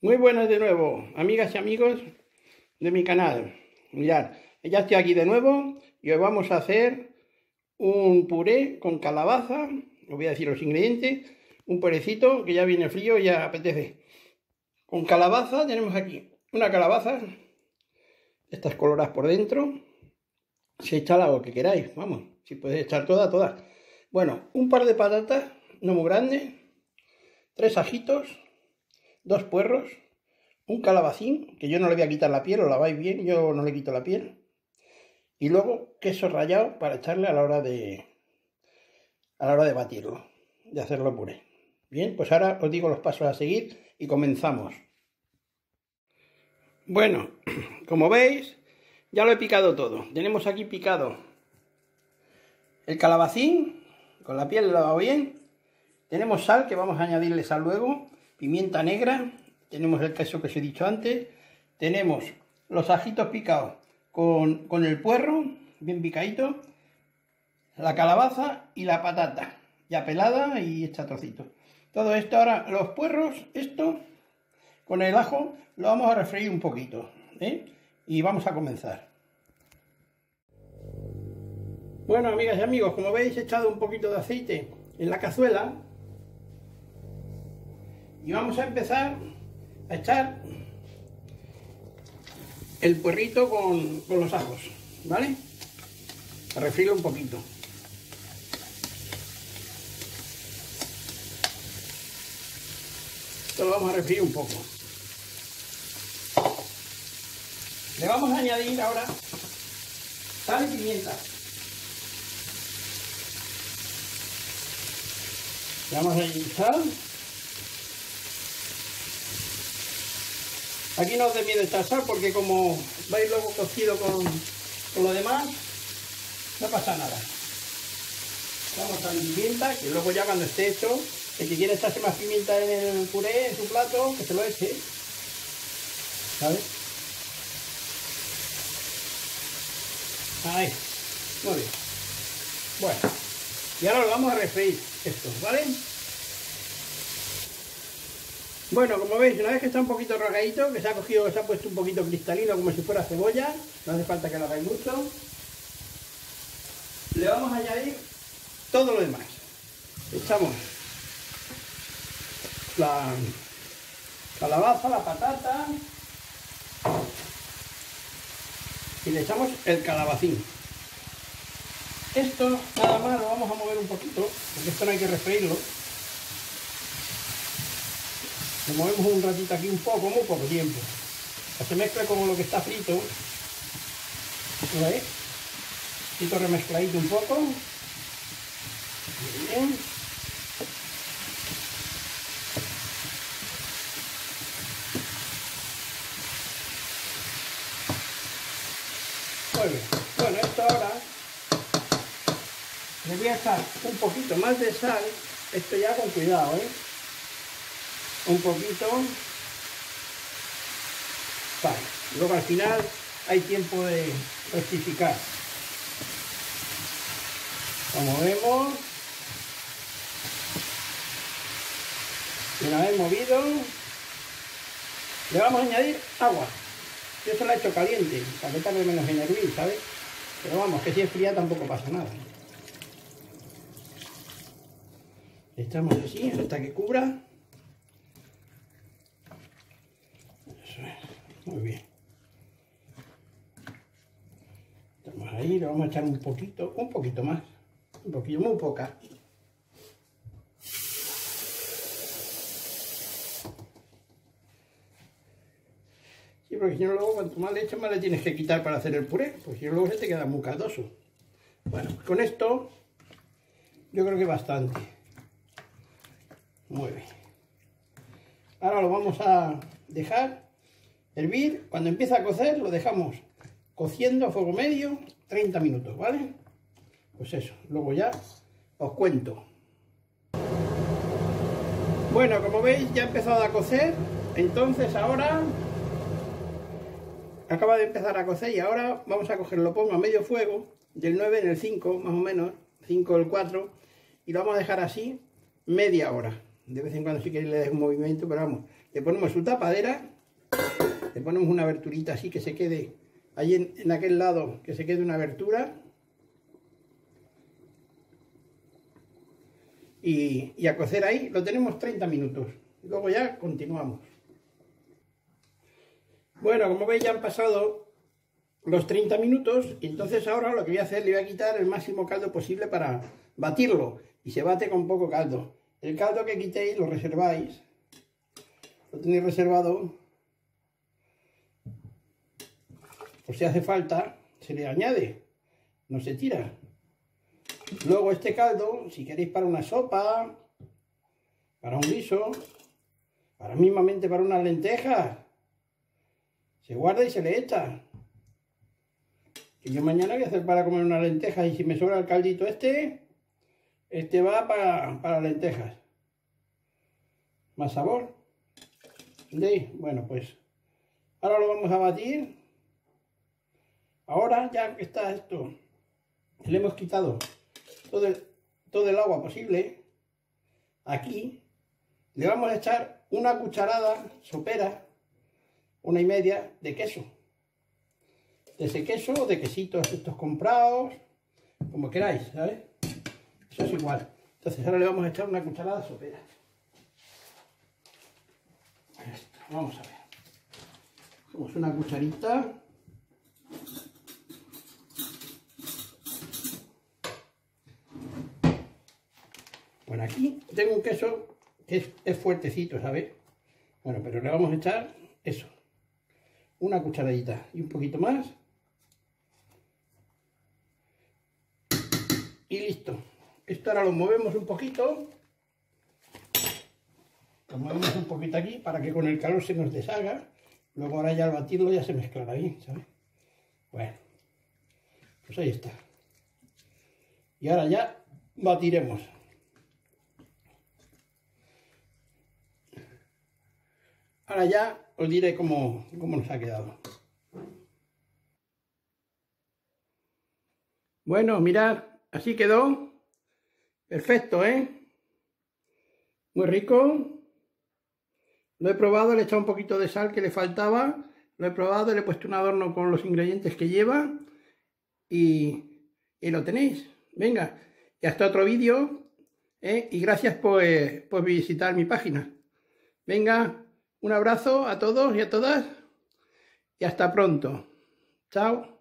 Muy buenas de nuevo, amigas y amigos de mi canal. Mirad, ya estoy aquí de nuevo y hoy vamos a hacer un puré con calabaza. Os voy a decir los ingredientes. Un purecito que ya viene frío, ya apetece. Con calabaza tenemos aquí una calabaza, estas coloradas por dentro. Se echa lo que queráis, vamos, si podéis echar todas. Bueno, un par de patatas, no muy grandes, 3 ajitos, 2 puerros, un calabacín, que yo no le voy a quitar la piel, lo laváis bien, yo no le quito la piel, y luego queso rallado para echarle a la hora de batirlo, de hacerlo puré. Bien, pues ahora os digo los pasos a seguir y comenzamos. Bueno, como veis, ya lo he picado todo. Tenemos aquí picado el calabacín, con la piel lavado bien. Tenemos sal, que vamos a añadirle sal luego, pimienta negra, tenemos el queso que os he dicho antes, tenemos los ajitos picados con el puerro, bien picadito, la calabaza y la patata, ya pelada y hecha a trocitos. Todo esto ahora, los puerros, esto, con el ajo, lo vamos a refreír un poquito, y vamos a comenzar. Bueno, amigas y amigos, como veis he echado un poquito de aceite en la cazuela y vamos a empezar a echar el puerrito con los ajos, ¿vale? A refreírlo un poquito. Esto lo vamos a refreír un poco. Le vamos a añadir ahora sal y pimienta. Le vamos a añadir sal. Aquí no os dé miedo echar sal porque como vais luego cocido con lo demás, no pasa nada. Vamos a la pimienta, que luego ya cuando esté hecho, el que quiera echarse más pimienta en el puré, en su plato, que se lo eche. ¿Sabes? Ahí, muy bien. Bueno, y ahora lo vamos a refreír esto, ¿vale? Bueno, como veis, una vez que está un poquito rogadito, que se ha puesto un poquito cristalino como si fuera cebolla, no hace falta que lo hagáis mucho, le vamos a añadir todo lo demás. Echamos la calabaza, la patata y le echamos el calabacín. Esto nada más lo vamos a mover un poquito, porque esto no hay que refreírlo. Lo movemos un ratito aquí, muy poco tiempo, para que se mezcle con lo que está frito. ¿Lo veis? Frito remezcladito un poco. Muy bien. Muy bien. Bueno, esto ahora le voy a echar un poquito más de sal. Esto ya con cuidado, un poquito. Vale. Luego al final hay tiempo de rectificar. Como vemos, una vez movido, le vamos a añadir agua. Yo se la he hecho caliente, para que tarde menos en hervir, ¿sabes? Pero vamos, que si es fría tampoco pasa nada. Le echamos así hasta que cubra. Eso es, muy bien. Estamos ahí, le vamos a echar un poquito más. Un poquito, muy poca. Sí, porque si no luego cuanto más le eches más le tienes que quitar para hacer el puré, porque si no luego se te queda muy caldoso. Bueno, pues con esto yo creo que bastante. Muy bien. Ahora lo vamos a dejar hervir. Cuando empieza a cocer lo dejamos cociendo a fuego medio 30 minutos, ¿vale? Pues eso, luego ya os cuento. Bueno, como veis ya ha empezado a cocer, entonces ahora acaba de empezar a cocer y ahora vamos a cogerlo, lo pongo a medio fuego, del 9 en el 5 más o menos, 5 el 4, y lo vamos a dejar así media hora. De vez en cuando sí que le des un movimiento, pero vamos, le ponemos su tapadera, le ponemos una aberturita así que se quede ahí en aquel lado, que se quede una abertura. Y a cocer ahí, lo tenemos 30 minutos. Y luego ya continuamos. Bueno, como veis ya han pasado los 30 minutos. Y entonces ahora lo que voy a hacer, le voy a quitar el máximo caldo posible para batirlo. Y se bate con poco caldo. El caldo que quitéis lo reserváis. Lo tenéis reservado. Por si hace falta, se le añade. No se tira. Luego este caldo, si queréis para una sopa, para un guiso, mismamente para unas lentejas, se guarda y se le echa. Que yo mañana voy a hacer para comer unas lentejas y si me sobra el caldito este va para lentejas. Más sabor. ¿Entendéis? Bueno, pues ahora lo vamos a batir. Ahora ya que está esto, le hemos quitado todo el agua posible. Aquí le vamos a echar una cucharada sopera, 1,5 de queso. De ese queso o de quesitos estos comprados, como queráis, ¿sabes? Eso es igual. Entonces ahora le vamos a echar una cucharada sopera. Esto, vamos a ver. Cogemos una cucharita. Bueno, aquí tengo un queso que es fuertecito, ¿sabes? Bueno, pero le vamos a echar eso. Una cucharadita y un poquito más. Y listo. Esto ahora lo movemos un poquito. Lo movemos un poquito aquí para que con el calor se nos deshaga. Luego ahora ya al batirlo ya se mezclará bien, ¿sabes? Bueno, pues ahí está. Y ahora ya batiremos. Ahora ya os diré cómo nos ha quedado. Bueno, mirad, así quedó. Perfecto, ¿eh? Muy rico. Lo he probado, le he echado un poquito de sal que le faltaba. Lo he probado, le he puesto un adorno con los ingredientes que lleva. Y lo tenéis. Venga, y hasta otro vídeo. Y gracias por visitar mi página. Venga. Un abrazo a todos y a todas y hasta pronto. Chao.